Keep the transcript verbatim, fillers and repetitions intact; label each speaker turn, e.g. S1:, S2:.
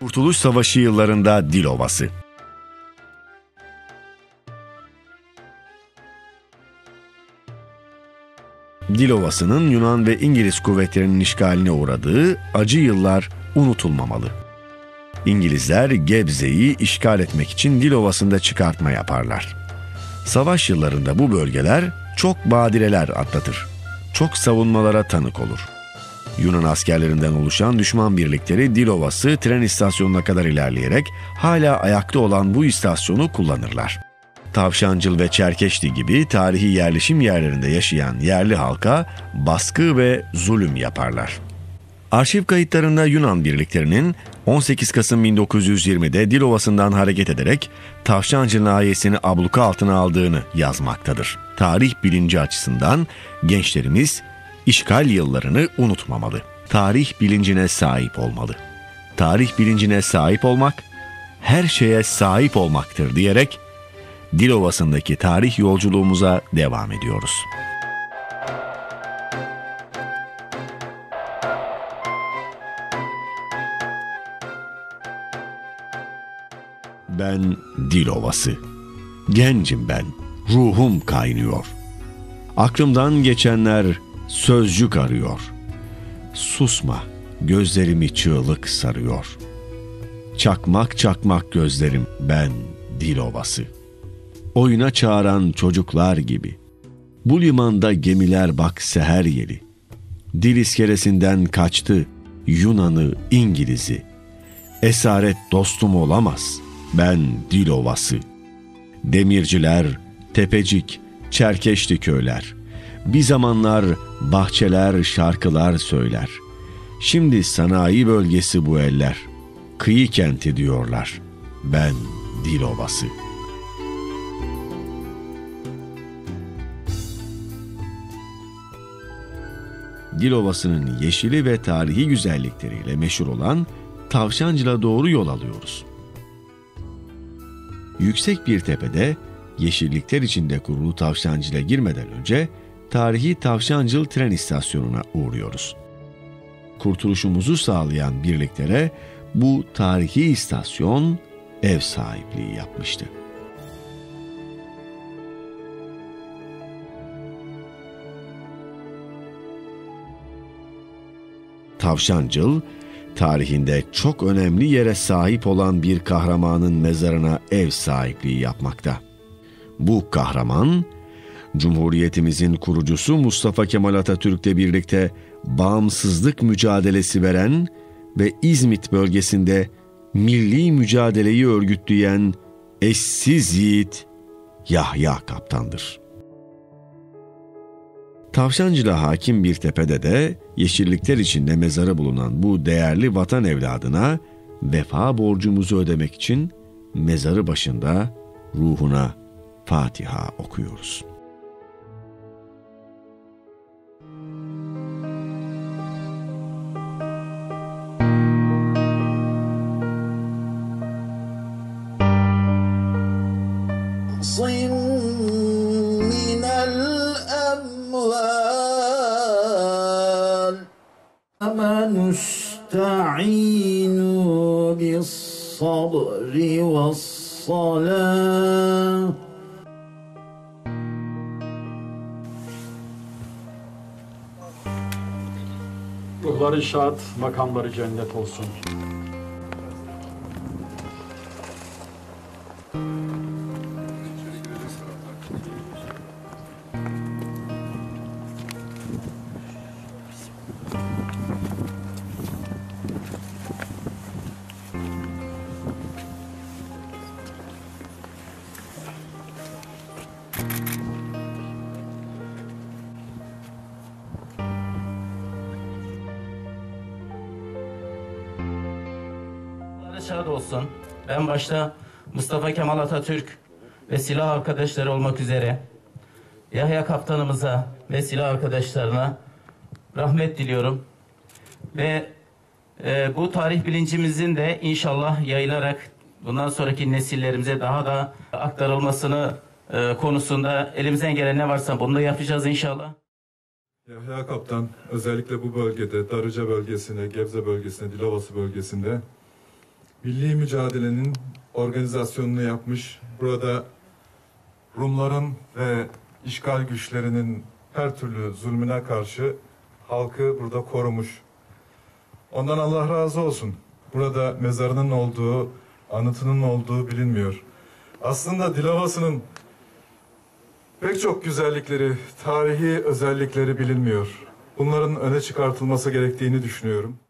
S1: Kurtuluş Savaşı yıllarında Dilovası. Dilovası'nın Yunan ve İngiliz kuvvetlerinin işgaline uğradığı acı yıllar unutulmamalı. İngilizler Gebze'yi işgal etmek için Dilovası'nda çıkartma yaparlar. Savaş yıllarında bu bölgeler çok badireler atlatır. Çok savunmalara tanık olur. Yunan askerlerinden oluşan düşman birlikleri Dilovası tren istasyonuna kadar ilerleyerek hala ayakta olan bu istasyonu kullanırlar. Tavşancıl ve Çerkeşli gibi tarihi yerleşim yerlerinde yaşayan yerli halka baskı ve zulüm yaparlar. Arşiv kayıtlarında Yunan birliklerinin on sekiz Kasım bin dokuz yüz yirmide Dilovası'ndan hareket ederek Tavşancıl nahiyesini abluka altına aldığını yazmaktadır. Tarih bilinci açısından gençlerimiz işgal yıllarını unutmamalı. Tarih bilincine sahip olmalı. Tarih bilincine sahip olmak, her şeye sahip olmaktır diyerek Dilovası'ndaki tarih yolculuğumuza devam ediyoruz. Ben Dilovası. Gencim ben, ruhum kaynıyor. Aklımdan geçenler sözcük arıyor. Susma, gözlerimi çığlık sarıyor. Çakmak çakmak gözlerim ben Dilovası. Oyuna çağıran çocuklar gibi. Bu limanda gemiler bak seher yeli. Dil iskelesinden kaçtı Yunan'ı, İngiliz'i. Esaret dostum olamaz, ben Dilovası. Demirciler, Tepecik, Çerkeşli köyler. Bir zamanlar bahçeler, şarkılar söyler. Şimdi sanayi bölgesi bu eller. Kıyı kenti diyorlar, ben Dilovası. Dilovası'nın yeşili ve tarihi güzellikleriyle meşhur olan Tavşancıl'a doğru yol alıyoruz. Yüksek bir tepede yeşillikler içinde kurulu Tavşancıl'a girmeden önce tarihi Tavşancıl tren istasyonuna uğruyoruz. Kurtuluşumuzu sağlayan birliklere bu tarihi istasyon ev sahipliği yapmıştı. Tavşancıl, tarihinde çok önemli yere sahip olan bir kahramanın mezarına ev sahipliği yapmakta. Bu kahraman, Cumhuriyetimizin kurucusu Mustafa Kemal Atatürk'le birlikte bağımsızlık mücadelesi veren ve İzmit bölgesinde milli mücadeleyi örgütleyen eşsiz yiğit Yahya Kaptan'dır. Tavşancıl'a hakim bir tepede de yeşillikler içinde mezarı bulunan bu değerli vatan evladına vefa borcumuzu ödemek için mezarı başında ruhuna Fatiha okuyoruz.
S2: نستعين بالصبر والصلاة.
S3: Ruhları şad, makamları cennet olsun.
S4: Şad olsun. Ben başta Mustafa Kemal Atatürk ve silah arkadaşları olmak üzere Yahya Kaptanımıza ve silah arkadaşlarına rahmet diliyorum. Ve e, bu tarih bilincimizin de inşallah yayılarak bundan sonraki nesillerimize daha da aktarılmasını e, konusunda elimizden gelen ne varsa bunu da yapacağız inşallah.
S5: Yahya Kaptan özellikle bu bölgede, Darıca bölgesinde, Gebze bölgesinde, Dilovası bölgesinde milli mücadelenin organizasyonunu yapmış. Burada Rumların ve işgal güçlerinin her türlü zulmüne karşı halkı burada korumuş. Ondan Allah razı olsun. Burada mezarının olduğu, anıtının olduğu bilinmiyor. Aslında Dilovası'nın pek çok güzellikleri, tarihi özellikleri bilinmiyor. Bunların öne çıkartılması gerektiğini düşünüyorum.